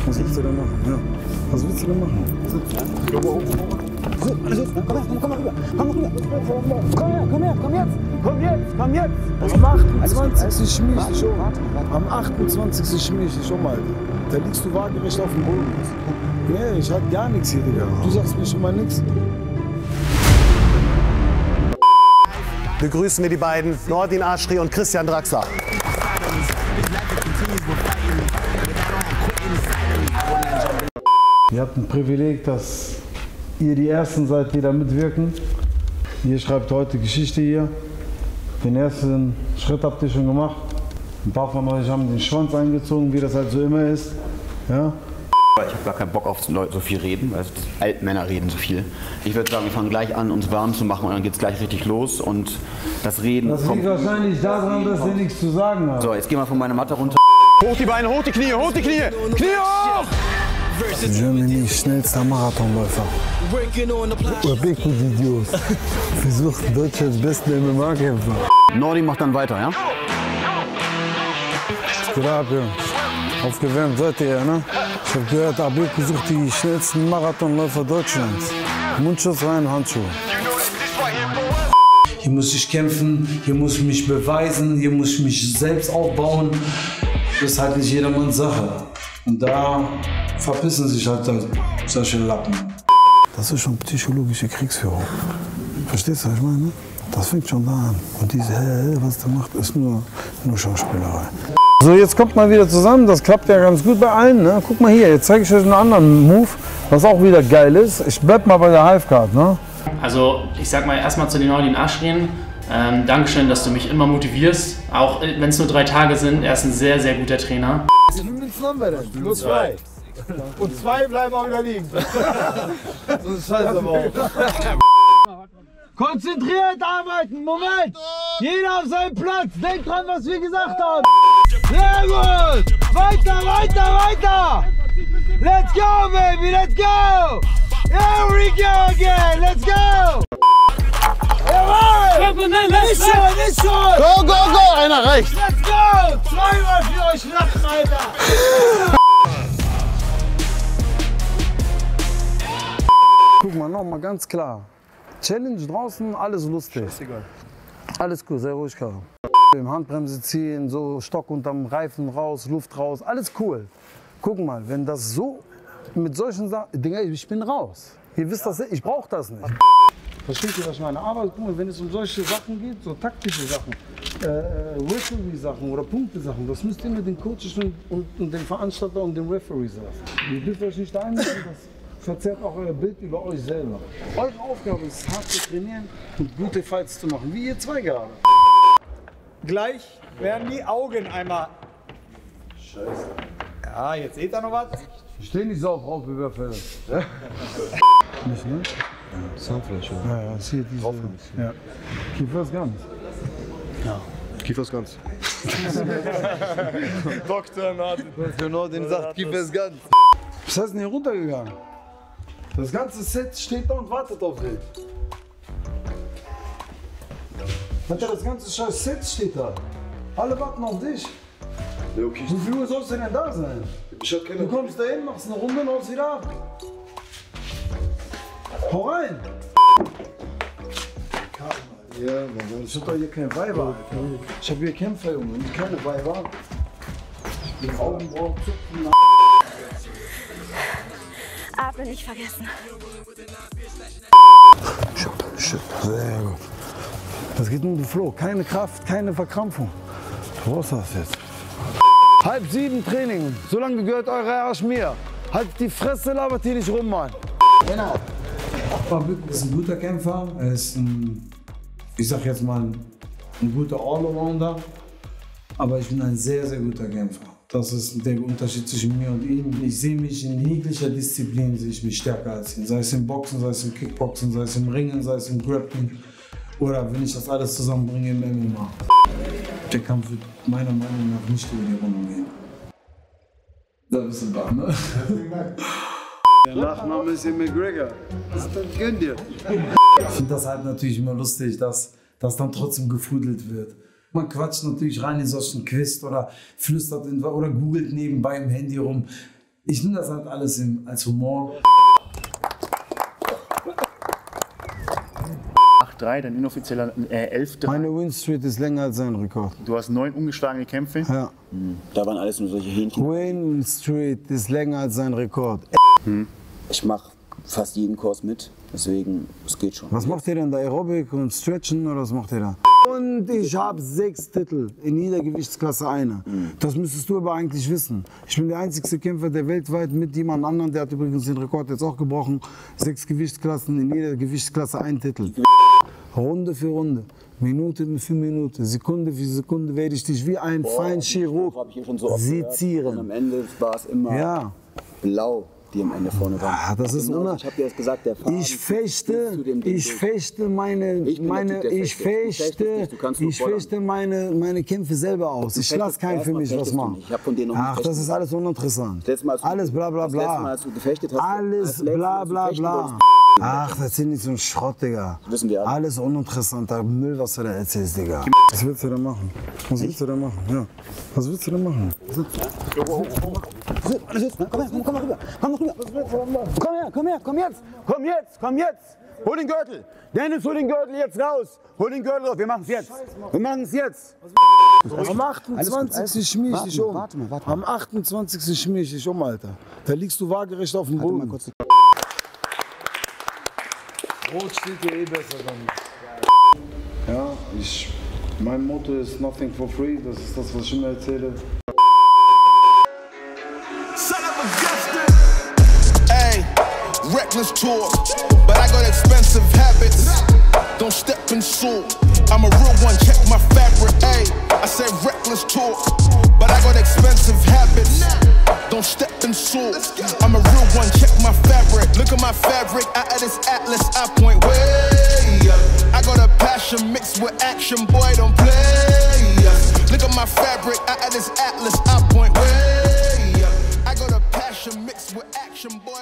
Was willst du denn machen? Ja. Was willst du denn machen? Sitz, ja? Alle sitzen, komm mal rüber. Komm jetzt. Am 28. schmier ich dich um. Am 28. schmier ich dich um, Alter. Da liegst du waagerecht auf dem Boden. Nee, ich hab gar nichts hier, Digga. Du sagst mir schon mal nichts. Begrüßen wir die beiden, Nordin Aschri und Christian Draxler. Ihr habt ein Privileg, dass ihr die Ersten seid, die da mitwirken. Ihr schreibt heute Geschichte hier. Den ersten Schritt habt ihr schon gemacht. Ein paar von euch haben den Schwanz eingezogen, wie das halt so immer ist. Ja? Ich habe gar keinen Bock auf so viel reden, weil Altmänner reden so viel. Ich würde sagen, wir fangen gleich an, uns warm zu machen und dann geht es gleich richtig los und das Reden Das liegt wahrscheinlich daran, dass ihr nichts zu sagen habt. So, jetzt gehen wir von meiner Matte runter. Hoch die Beine, hoch die Knie, hoch die Knie! Knie hoch! Germany's schnellster Marathonläufer. Big Idiot. Versucht Deutschlands besten MMA-Kämpfer. Nordin macht dann weiter, ja? Geht ab, Jungs. Aufgewärmt seid ihr, ne? Ich hab gehört, Abik sucht die schnellsten Marathonläufer Deutschlands. Mundschutz rein, Handschuhe. Hier muss ich kämpfen, hier muss ich mich beweisen, hier muss ich mich selbst aufbauen. Das ist halt nicht jedermanns Sache. Und da verpissen sich halt solche Lappen. Das ist schon psychologische Kriegsführung. Verstehst du, was ich meine? Das fängt schon da an. Und diese, was der macht, ist nur Schauspielerei. So, jetzt kommt mal wieder zusammen. Das klappt ja ganz gut bei allen. Ne? Guck mal hier, jetzt zeige ich euch einen anderen Move, was auch wieder geil ist. Ich bleib mal bei der Halfguard. Ne? Also, ich sag mal erstmal zu den Nordin Aschri. Dankeschön, dass du mich immer motivierst. Auch wenn es nur 3 Tage sind. Er ist ein sehr, sehr guter Trainer. Nur 2. Und 2 bleiben auch wieder liegen. Das ist scheiße aber auch. Konzentriert arbeiten, Moment! Jeder auf seinen Platz, denkt dran, was wir gesagt haben! Sehr gut! Weiter! Let's go, baby, let's go! Here we go again, let's go! Jawohl! Nicht schon! Go! Einer reicht! Let's go! 2-mal für euch lachen, Alter! Guck mal, nochmal ganz klar. Challenge draußen, alles lustig. Scheißegal. Alles cool, sehr ruhig, Karl. Im Handbremse ziehen, so Stock unterm Reifen raus, Luft raus, alles cool. Guck mal, wenn das so mit solchen Sachen, Digga, ich bin raus. Ihr wisst das, ich brauche das nicht. Versteht ihr, was ich meine? Aber guck mal, wenn es um solche Sachen geht, so taktische Sachen, Referee-Sachen oder Punkte-Sachen, das müsst ihr mit den Coaches und den Veranstalter und den Referees lassen. Ihr dürft euch nicht einmischen, das verzerrt auch euer Bild über euch selber. Eure Aufgabe ist, hart zu trainieren und gute Fights zu machen, wie ihr zwei gerade. Gleich werden die Augen einmal. Scheiße. Ja, jetzt seht ihr noch was? Ich stehe nicht so auf Raubüberfälle. Nicht, ne? Ja, Zahnfleisch. Ja, das hier diese. Ja. Kiefer ist ganz. Ja. Kiefer ist ganz. Dr. Nordin sagt, Kiefer ist ganz. Was heißt denn hier runtergegangen? Das ganze Set steht da und wartet auf dich. Das ganze scheiß Set steht da. Alle warten auf dich. Ja, okay. Wie viel Uhr sollst du denn da sein? Du kommst da hin, machst eine Runde und haust wieder ab. Hau rein! Ja, ich hab doch hier keine Weiber, Alter. Ich hab hier Kämpfer, Junge, und keine Weiber. Die Augenbrauen zucken. Atmen nicht vergessen. Shit, sehr gut. Das geht nur um den Flow, keine Kraft, keine Verkrampfung. Du brauchst das jetzt. 6:30 Training, so lange gehört eure Arsch mir. Halt die Fresse, labert hier nicht rum, Mann. Genau. Babik ist ein guter Kämpfer, er ist ein, ich sag jetzt mal, ein guter Allrounder. Aber ich bin ein sehr, sehr guter Kämpfer. Das ist der Unterschied zwischen mir und ihm. Ich sehe mich in jeglicher Disziplin, sehe ich mich stärker als ihn. Sei es im Boxen, sei es im Kickboxen, sei es im Ringen, sei es im Grappling. Oder wenn ich das alles zusammenbringe im MMA. Der Kampf wird meiner Meinung nach nicht über die Runde gehen. Da bist du da, ne? Der Nachname ist McGregor. Das gönnt dir. Ich finde das halt natürlich immer lustig, dass dann trotzdem gefudelt wird. Man quatscht natürlich rein in solchen Quiz oder flüstert oder googelt nebenbei im Handy rum. Ich nehme das halt alles als Humor. 8-3, dein inoffizieller 11-3. Meine Winstreak ist länger als sein Rekord. Du hast 9 ungeschlagene Kämpfe. Ja. Da waren alles nur solche Hähnchen. Winstreak ist länger als sein Rekord. Ich mache fast jeden Kurs mit, deswegen, es geht schon. Was macht ihr denn da? Aerobic und Stretchen oder was macht ihr da? Und ich habe 6 Titel, in jeder Gewichtsklasse eine. Das müsstest du aber eigentlich wissen. Ich bin der einzige Kämpfer, der weltweit mit jemand anderem, der hat übrigens den Rekord jetzt auch gebrochen, 6 Gewichtsklassen, in jeder Gewichtsklasse ein Titel. Runde für Runde, Minute für Minute, Sekunde für Sekunde werde ich dich wie ein Feinchirurg sezieren. Und am Ende war es immer blau, die am Ende vorne waren. Ah, das ist genau, ich habe dir das gesagt, der Faden ich fechte meine Kämpfe selber aus. Ich lasse keinen für mich was machen. Ach, das ist alles uninteressant. Alles bla bla bla. Alles bla bla bla. Ach, das ist nicht so ein Schrott, Digga. Wissen wir alle. Alles uninteressanter Müll, was du da erzählst, Digga. Was willst du da machen? Was willst du da machen? Ja. Was willst du da machen? Komm jetzt! Hol den Gürtel! Dennis, hol den Gürtel jetzt raus! Hol den Gürtel raus, wir machen es jetzt! Wir machen es jetzt! Am 28. schmier ich dich um. Am 28. schmier ich dich um, Alter. Da liegst du waagerecht auf dem Boden. Rot steht dir eh besser dann. Ja, mein Motto ist nothing for free, das ist das, was ich immer erzähle. Hey, reckless talk, but I got expensive habits. Don't step in soul. I'm a real one, check my fabric. Hey, I said reckless talk, but I got expensive habits. Don't step in soul. I'm a real one, check my fabric. Look at my fabric, out of this atlas, I point way up. I got a passion mixed with action, boy, don't play up. Look at my fabric, out of this atlas, I point way up. I got a passion mixed with action, boy.